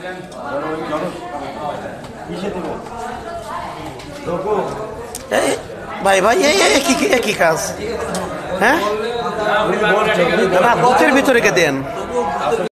ভাই ভাই কি কাজ? হ্যাঁ, পথের ভিতরে কে দেন।